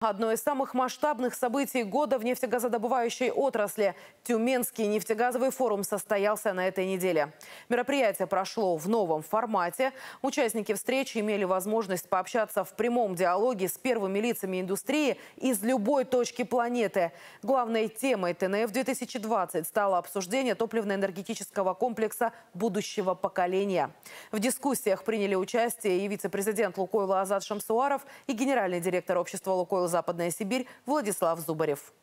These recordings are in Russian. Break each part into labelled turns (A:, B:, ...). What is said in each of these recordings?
A: Одно из самых масштабных событий года в нефтегазодобывающей отрасли. Тюменский нефтегазовый форум состоялся на этой неделе. Мероприятие прошло в новом формате. Участники встречи имели возможность пообщаться в прямом диалоге с первыми лицами индустрии из любой точки планеты. Главной темой ТНФ-2020 стало обсуждение топливно-энергетического комплекса будущего поколения. В дискуссиях приняли участие и вице-президент «Лукойла» Азат Шамсуаров, и генеральный директор общества «Лукойл Западная Сибирь» Владислав Зубарев.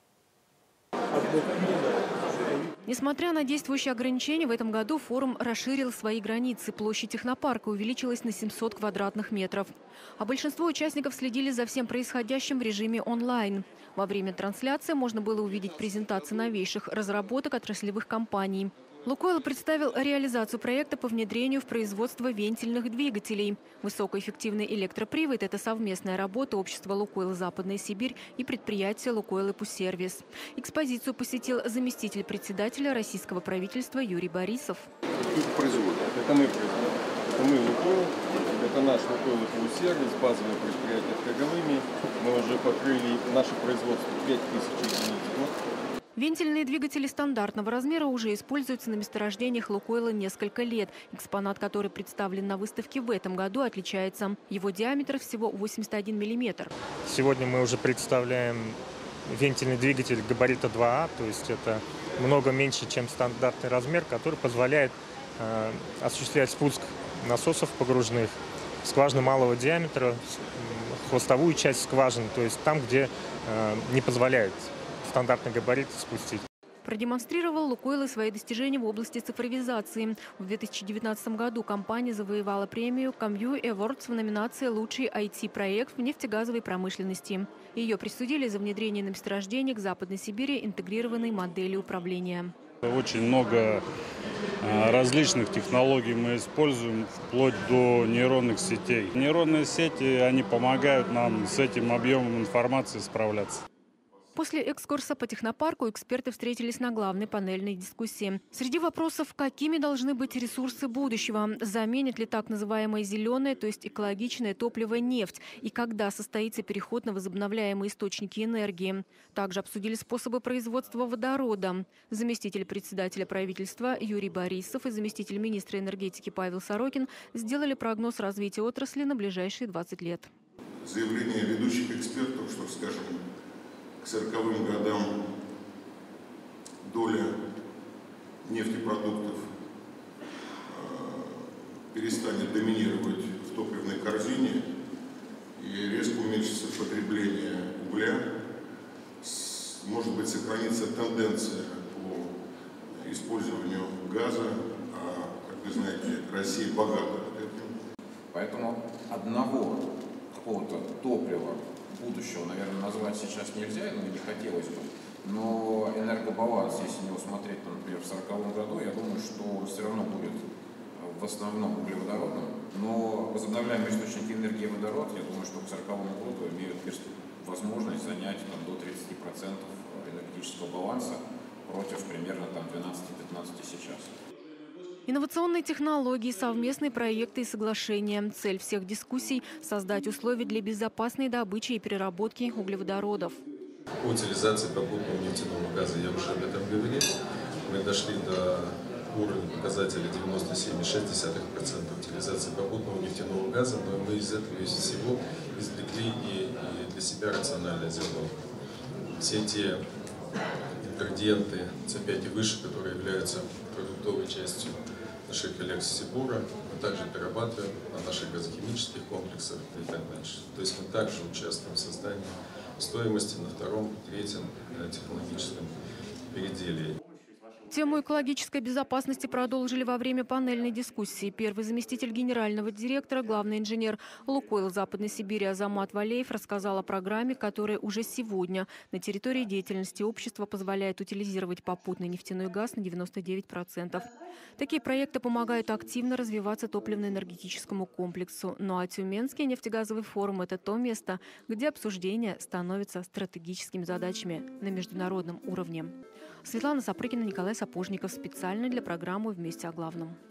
B: Несмотря на действующие ограничения, в этом году форум расширил свои границы. Площадь технопарка увеличилась на 700 квадратных метров. А большинство участников следили за всем происходящим в режиме онлайн. Во время трансляции можно было увидеть презентации новейших разработок отраслевых компаний. «Лукойл» представил реализацию проекта по внедрению в производство вентильных двигателей. Высокоэффективный электропривод – это совместная работа общества «Лукойл Западная Сибирь» и предприятия «Лукойл Эпусервис». Экспозицию посетил заместитель председателя российского правительства Юрий Борисов.
C: Это мы производим. Это мы «Лукойл», это наш «Лукойл Эпусервис», базовое предприятие с Каговыми. Мы уже покрыли наше производство 5000 единиц в год.
B: Вентильные двигатели стандартного размера уже используются на месторождениях «Лукойла» несколько лет. Экспонат, который представлен на выставке в этом году, отличается. Его диаметр всего 81 миллиметр.
D: Сегодня мы уже представляем вентильный двигатель габарита 2А, то есть это много меньше, чем стандартный размер, который позволяет осуществлять спуск насосов погружных, скважины малого диаметра, хвостовую часть скважин, то есть там, где не позволяет стандартный габарит спустить.
B: Продемонстрировал «Лукойл» свои достижения в области цифровизации. В 2019 году компания завоевала премию Commune Awards в номинации «Лучший IT-проект в нефтегазовой промышленности». Ее присудили за внедрение на месторождениях Западной Сибири интегрированной модели управления.
E: Очень много различных технологий мы используем, вплоть до нейронных сетей. Нейронные сети, они помогают нам с этим объемом информации справляться.
B: После экскурса по технопарку эксперты встретились на главной панельной дискуссии. Среди вопросов, какими должны быть ресурсы будущего, заменит ли так называемое зеленое, то есть экологичное топливо, нефть, и когда состоится переход на возобновляемые источники энергии. Также обсудили способы производства водорода. Заместитель председателя правительства Юрий Борисов и заместитель министра энергетики Павел Сорокин сделали прогноз развития отрасли на ближайшие 20 лет.
F: Заявление ведущих экспертов, что, скажем, к 40-м годам доля нефтепродуктов перестанет доминировать в топливной корзине и резко уменьшится потребление угля. Может быть, сохранится тенденция по использованию газа, как вы знаете, Россия богата этим.
G: Поэтому одного какого-то топлива будущего, наверное, назвать сейчас нельзя, но не хотелось бы. Но энергобаланс, если не смотреть, например, в 1940 году, я думаю, что все равно будет в основном углеводородным. Но возобновляемые источники энергии и водород, я думаю, что к 1940 году имеют возможность занять до 30% энергетического баланса против примерно 12-15 сейчас.
B: Инновационные технологии, совместные проекты и соглашения. Цель всех дискуссий – создать условия для безопасной добычи и переработки углеводородов.
H: По утилизации попутного нефтяного газа я уже об этом говорил. Мы дошли до уровня показателя 97,6% утилизации попутного нефтяного газа, но мы из этого всего извлекли и для себя рациональное зерно. Все те ингредиенты C5 и выше, которые являются продуктовой частью наших коллег с Сибура, мы также перерабатываем на наших газохимических комплексах и так дальше. То есть мы также участвуем в создании стоимости на втором, третьем технологическом переделе.
B: Тему экологической безопасности продолжили во время панельной дискуссии. Первый заместитель генерального директора, главный инженер «Лукойл Западной Сибири» Азамат Валеев рассказал о программе, которая уже сегодня на территории деятельности общества позволяет утилизировать попутный нефтяной газ на 99%. Такие проекты помогают активно развиваться топливно-энергетическому комплексу. Ну а Тюменский нефтегазовый форум – это то место, где обсуждения становятся стратегическими задачами на международном уровне. Светлана Сапрыкина, Николай Сапожников. Специально для программы «Вместе о главном».